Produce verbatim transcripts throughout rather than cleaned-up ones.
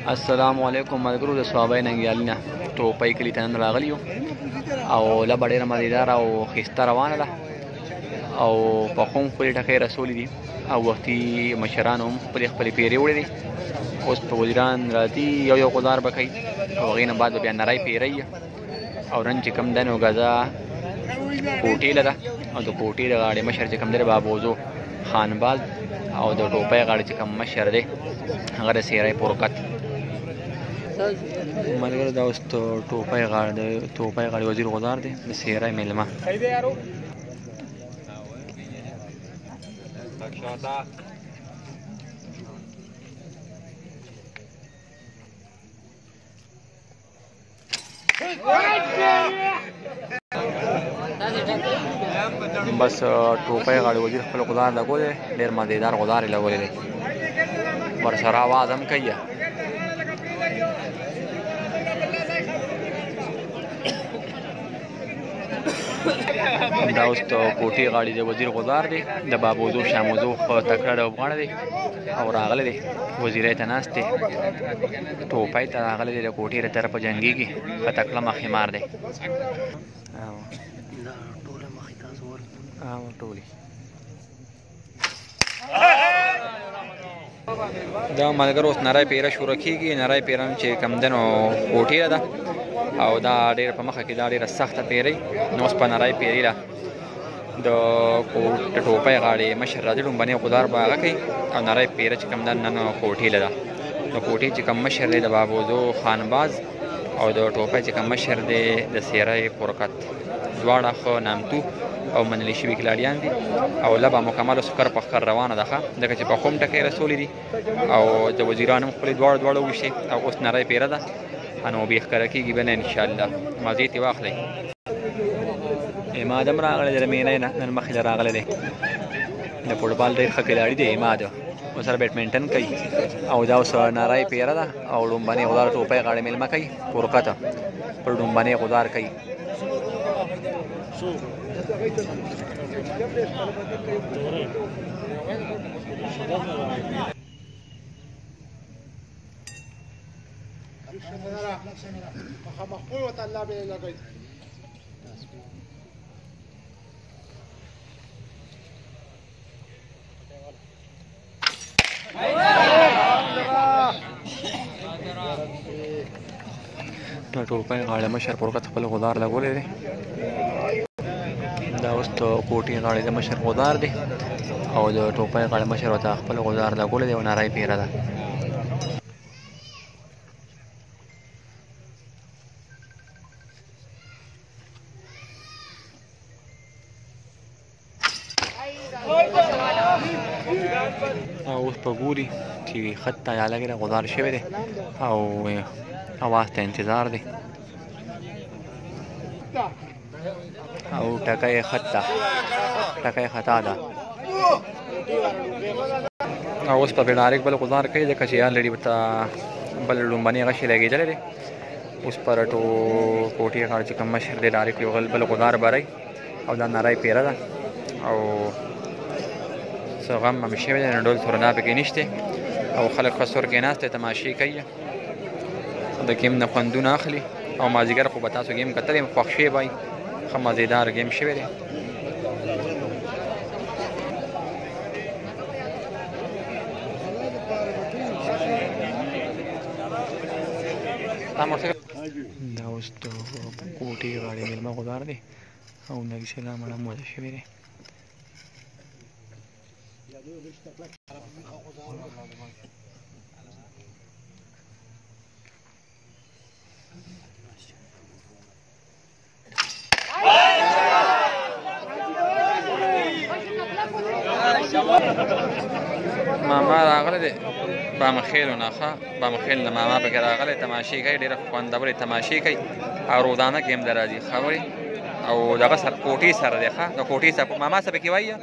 السلام علیکم ملګرو د صوابۍ ننګیالي نه ټوپۍ کلي ته نن راغلي یو او لبه ډېره مزېداره او ښایسته روانه ده او پخو هم خپلې ټکۍ رسولي دي او وختي مشرانو هم خپلې خپلې پیرې وړې دي. اوس په وزیران راځي یو یو غدار به کوي او هغې نه بعد به بیا نری پیری او نن چې کوم دی نو ګزه کوټېله ده او د کوټې د غاړې مشر چې کوم دی بابوزو خانبال او د ټوپۍ غاړې چې کوم مشر دی هغه د سیری پورکت ملګرو دا اوس ټوپۍ غاړه د ټوپۍ غاړې وزیر غدار دی د سیری میلمه. بس ټوپۍ غاړې وزیر خپل غدار لګولی ډېر مزېدار غدار یې لګولی دی ورسره اواز هم کوي. دا اوس د کوټې غاړې د وزیر غدار دی د بابوزو شاموزو ښه تکړه لوبغاړی دی او راغلی دی وزیری ته ناست دی ټوپۍ ته راغلی دی د کوټې له طرفه جنګېږي ښه تکړه مخیمار دی. ټولې دا ملګرو اوس نری پیره شروع کېږي. نری پیره چې کوم دی نو کوټې ده او دا ډېره په مخه کې دا ډېره سخته پیرۍ نو اوس په نری پیرې ده د ټوپۍ غاړې مشر راځي لومبنی غدار به هغه کوي او نری پیره چې کوم ده نن کوټېله ده د کوټې چې کوم مشر دی د بابوزو خانباز او د ټوپۍ چې کوم مشر دی د سیری پورکت دواړه ښه نامتو او منلي شوي کلاډیان دي او لبه مکمل سکر په خر روانه ده ښه ځکه چې پخو هم ټکۍ رسولي دي او د وزیران هم خپلې دواړه دواړه وویشتې او اوس نری پیره ده نو بیا ښکاره کېږي بیا نه انشاءالله مزې ترې واخلئ. عماد هم راغلی دی د مینۍ نه نن مخکې راغلی دی د فوټبال ډېر ښه کلاړي دی عماد ورسره بیډمنټن کوي او دا اوس نری پیره ده او لومبنۍ غدار ټوپۍ غاړې میلمه کوي پورکته پر لومبنۍ غدار کوي. د ټوپۍ غاړې مشر پورکت خپل غدار لګولی دی دا اوس د کوټې غاړې د مشر غدار دی او د ټوپۍ غاړې مشر ورته خپل غدار لګولی دی او نری پیره ده. او اوس په ګوري چې خط ته یا لګېده غدار شوی دی او اواز ته انتظار دی او ټکۍ خط ته ټکۍ خطا ده او اوس په ډایرک بل غدار کوي ځکه چې آلرېډي ورته بل لومبنۍ غشی لګېدلی دی اوس پر ټو کوټې غاړې چې کوم مشر دی ډایرک یو بل غدار بری او دا نری پیره ده او څه غم هم شوی دی نو ډول تورنا پکې نشته او خلک ښه سور کېناستی تماشې کوي د ګیم نه خوندونه اخلي او مازدیګر خو به تاسو ګیم کتلی خوښ شوی به ښه مزېدار ګیم شوی دی. دا اوس د کوټې غاړې میلمه غدار دی او نبي سلام هم وضع شوی دی. ماما راغلی دی بامخیلو نه ښه بامخیل نه ماما پکې راغلی تماشې کوي ډېره خوندورې تماشې کوي او روزانه ګیم ته راځي خبرې او دغه سره کوټې سره دی ښه د کوټې سره ماما څه پکې وایي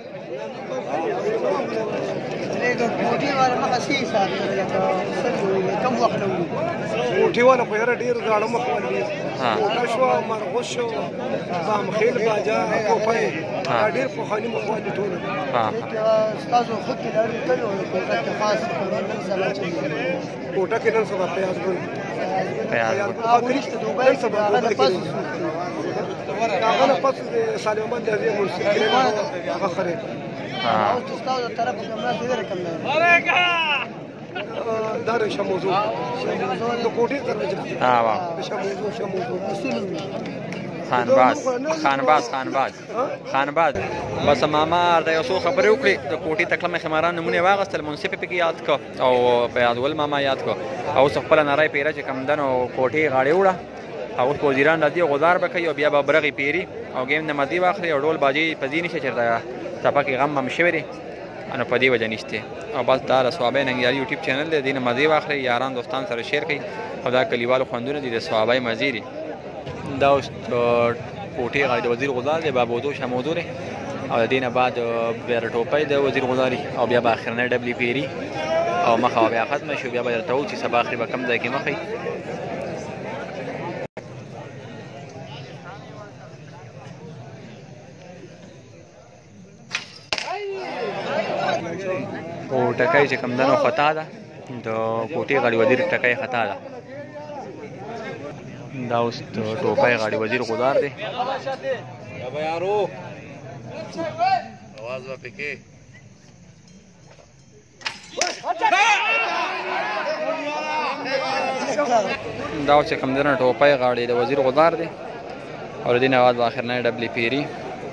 کوټې والا مخه سي ساتي لکه کم وخت نه وي کوټې والا خو یاره ډېر زاړه مخ ولي کوټه شوه مرغوز شو بامخیل باجا کوپۍ دا ډېر پخواني مخ ولي ټول ستاسو خود کې لري کړي او کوټه کې خاص کوټه کې نن سبا پیاز ګل پیاز ګل او کرشته دوبای سبا هغه پس هغه پس سالم محمد دې مرسي هغه خره ها او تاسو ته طرف کوم نه دې رقم نه دا رشه موضوع د کوټې درجه ها وا رشه موضوع شه موضوع خانباز خانباز خانباز خانباز بس ماما دا یو څو خبرې وکړې د کوټې تکلمه خماران نمونه واغستل منصف پکې یاد کو او پیادول ماما یاد کو او خپل نړۍ پیره چې کم دنو کوټې غاړې وړه او وزیران راځي غزار بکې او بیا به برغي پیری او گیم نه مدي واخلي او ډول باجی پدې نشه چرته تپکه غم هم شوی انو په دې وجه نشته او بس دا ثوابای ننګیالي یوټیوب چینل دی دینه مزي واخلي یاران دوستان سره شیر کړئ او دا کلیوالو خوندونه دي د ثوابای مزيري دا اوس کوټې غاړې د وزیر غزار دی بابودو شمودوري او دینه بعد بیر ټوپای د وزیر غزاري او بیا به اخرنه ډبلی پیری او مخه بیا ختم شو بیا به درته و چې سبا اخر به کم ځای کې مخې او ټکای چې کم دنو خطا ده د کوټې غاړې وزیر ټکای خطا ده دا اوس ټوپای غاړې وزیر غزار دی आवाज वापे के دا چې کم دنو ټوپای غاړې د وزیر غزار دی او دین आवाज اخر نه ډبلی پیری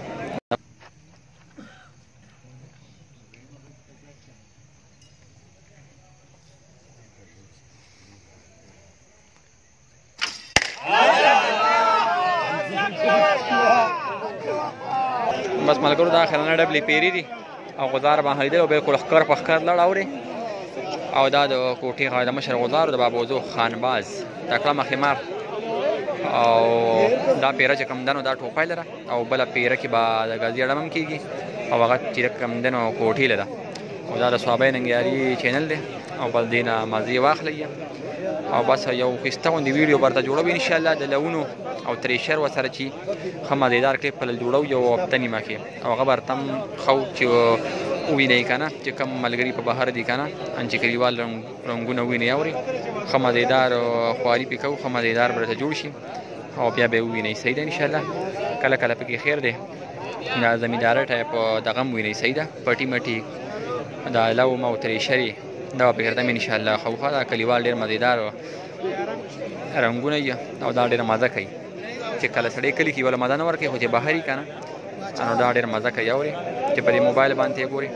بس ملګرو دا اخرنه ډبلی پیری دي او غزار باندې دی او بالکل خکر په خکر لړ اوري او دا د کوټې غاړې د مشر غزار د بابوزو خانباز تکړه خمار او دا پیره چې کم دنو دا ټوپای لره او بل پیره کې با د غازی اړم کیږي او هغه چې کم دنو کوټې لره او دا د صوابای ننګیالي چینل دی او بل دینه مازی واخلې او بس یو خستون دی ویډیو برته جوړو ان شاء الله د لونو او تریشر وسره چې خمدیدار کلیپ په جوړو یو وختنی مکه او هغه برتم خو چې ویني کنه چې کم ملګری په بهر دي کنه ان چې کلیوال رنگونه ویني اوري خمدیدار خواري پکاو خمدیدار برته جوړ شي او بیا به ویني سیده ان شاء الله کله کله پکې خیر دی دا زمیندار ټایپ دغه ویني سیده پټی مټی دا لو مو تریشری دا په ګردم ان شاء الله خو خا کلیوال ډیر مزیدار رنگونه یې او دا ډیر مزه کوي چې کله سړی کلی کې ولا مزه نه ورکه خو چې بهري کنه نو دا ډیر مزه کوي اوري چې په موبایل باندې ګوري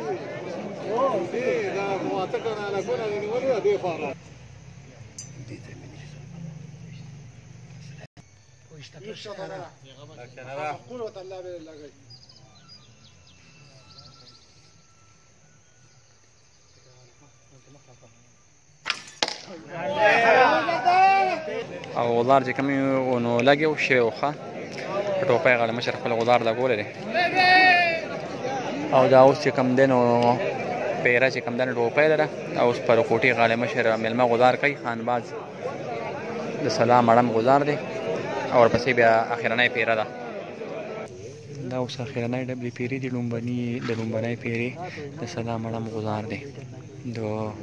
او غزار چې کوم نو لګیو شوی وخه ټوپای غاړه مشر خپل غزار لګول لري او دا اوس چې کم دنو پیره چې کم دنو ټوپای لره او اوس پر کوټي غاړه مشر ملما غزار کوي خانباز د سلام اړم غزار دی او پسې بیا اخرنۍ پیره ده دا اوس اخرنۍ ډبلی پیری دی لومبني د لومبنۍ پیری د سلام اړم غزار دی د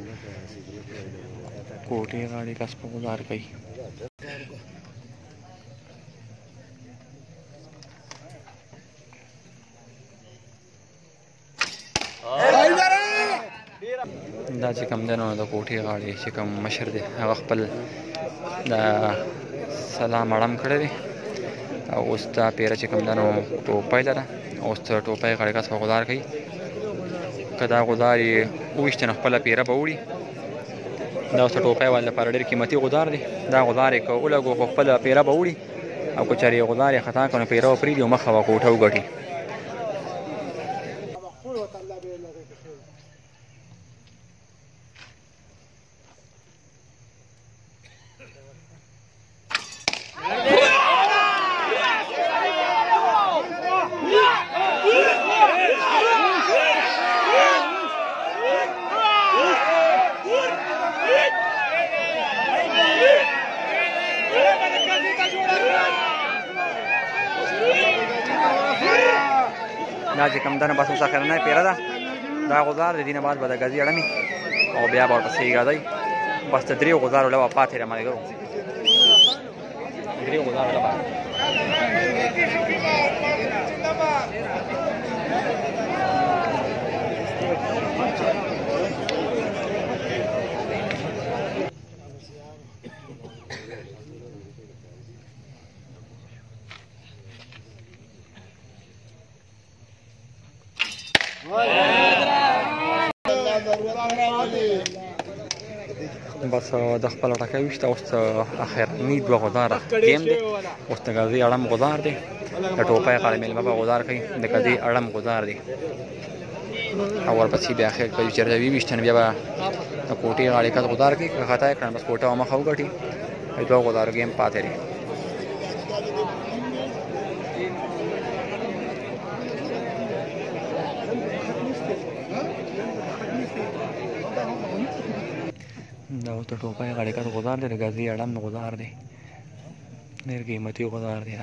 کوټي غاړه کس په غزار کوي دا چې کوم دنو د کوټې غاړې چې کوم مشر دی هغه خپل د سلام اړم کړی دی او اوس دا پیره چې کوم دنو ټوپای لره اوس ټوپای غاړې کس په غزار کوي که دا غزار یې وویشت نو خپله پیره به وړي دا اوس ټوپای والا لپاره ډېر قیمتي غزار دی دا غزار یې که ولګو خو خپله پیره به وړي او که چېرې غزار یې خطا کړو نو پیره به پرېږدي او مخه به کوټه وګټي دا چې کوم دنه بس اوس اخرنۍ پیره ده دا غزار د دینه بعد به د ګازي اړمي او بیا به ورپسې ګازی بس د درې غزارو لپاره پاتې ده ملګرو درې غزارو لپاره بس د خپل ټکه وشته اوس اخرني دوه غزاره ګیم دی اوس د غازي اړم غزار دی د ټوپۍ غاړه میلمه به غزار کوي د غازي اړم غزار دی او ورپسې بیا اخر کوي چې روي وشتن بیا به د کوټې غاړې کات غزار کوي که خطا کړم بس کوټه مخه وګټي دوه غزار ګیم پاتې دی دا اوس د ټوپۍ غاړې کات غزار دی د غازي اړم غزار دی ډېر قیمتي غزار دی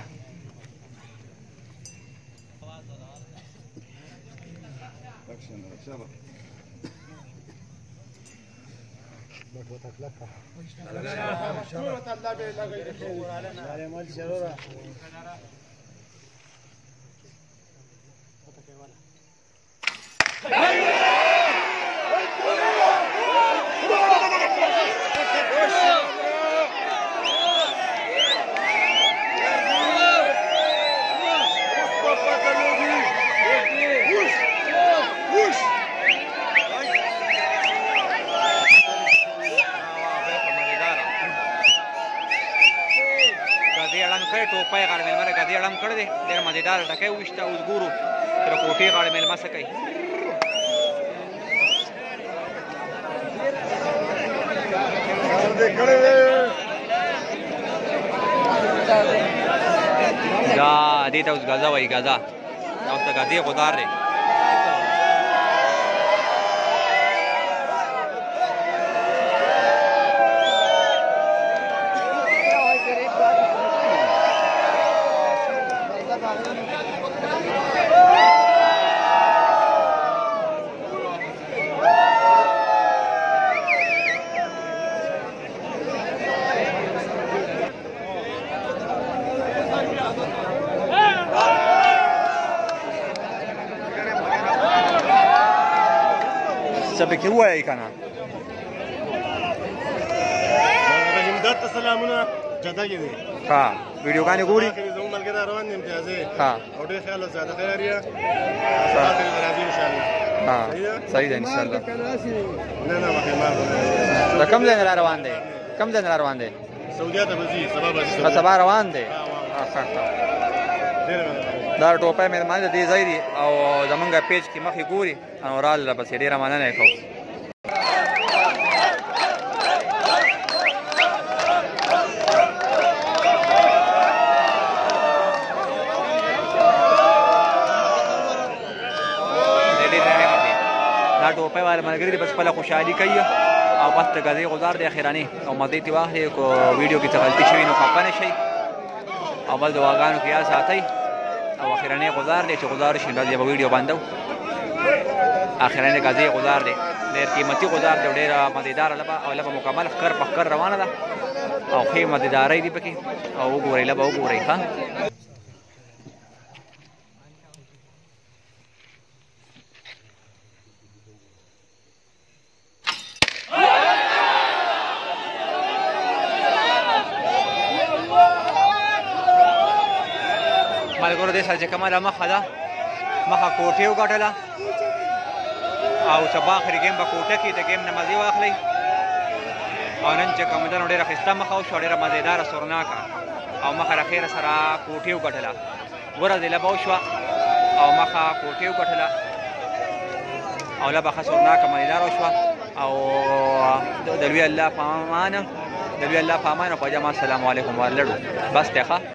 ټوپۍ غاړه میلمه د غازي اړم کړی دی ډېر مزېدار ټکی وویشته اوس ګورو چې د کوټې غاړه میلمه څه کوي دا دې ته اوس ګزه وایي ګزه دا اوس د غازي غزار دی سبق وایي کنه همدرد ته سلامونه جده کې دي ها ویډیوګانې ګوري زموږ ملګری روان دي امتیازي ها او ډېر خیال زیاده خیر یې ساعت راځي ان شاء الله ها صحیح ده ان شاء الله نه نه مخه ما دا کوم ځای نه روان دی کوم ځای نه روان دی سعودي ته بزي سبا بزي سبا روان دی ها دا ټوپۍ مې مانه دې ځای دی او زمونږ پیج کې مخې ګوري او رال بس ډېره مننه کوم دا ټوپۍ والا ملګري دي بس خپله خوشحالي کوي او بس د غازي غزار دی اخراني او مزې ترې واخلي که ویډیو کې څه غلطي شوي نو خفه نه شئ او بل دعاګانو کې یاد ساتئ او اخرنی غزار دی چې غزار شي بیا به ویډیو بندو اخرنی غازي غزار دی ډېر قیمتي غزار دی ډېره مزېداره لبه او لبه مکمل ښکر په ښکر روانه ده او ښې مزېدارۍ دي پکې او وګورئ لبه وګورئ ښه ملګرو دې سره چې کومه ده مخه ده مخه کوټې وګټله او سبا آخري ګیم به کوټه کې د ګیم نه مزې واخلئ او نن چې کوم ده نو ډېره ښایسته مخه وشوه ډېره مزېداره سورناکه او مخه د خیره سره کوټې وګټله ورځې لبه وشوه او مخه کوټې وګټله او لبه ښه سورناکه مزېداره وشوه او د لوی الله په امان د لوی الله په امان او په جمع السلام علیکم ورلړو بس دی ښه